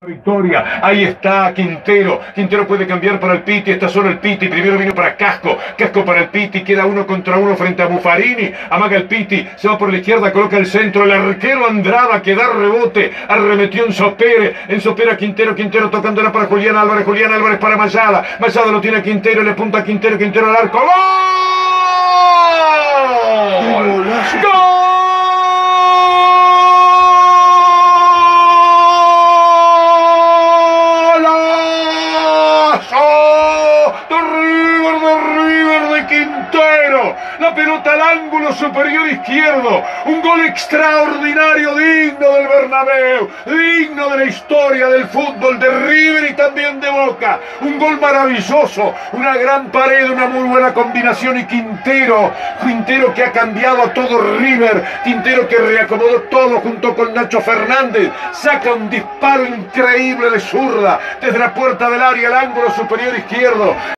Victoria, ahí está Quintero puede cambiar para el Piti, está solo el Piti, primero vino para Casco para el Piti, queda 1 contra 1 frente a Buffarini, amaga el Piti, se va por la izquierda, coloca el centro, el arquero Andrada que da rebote, arremetió Enzo Pérez, Quintero tocándola para Julián Álvarez para Mayada lo tiene Quintero, le apunta a Quintero al arco, ¡gol! ¡Gol! de Quintero, la pelota al ángulo superior izquierdo, un gol extraordinario, digno del Bernabéu, digno de la historia del fútbol de River y también de Boca, un gol maravilloso, una gran pared, una muy buena combinación y Quintero que ha cambiado a todo River, Quintero que reacomodó todo junto con Nacho Fernández, saca un disparo increíble de zurda desde la puerta del área al ángulo superior izquierdo.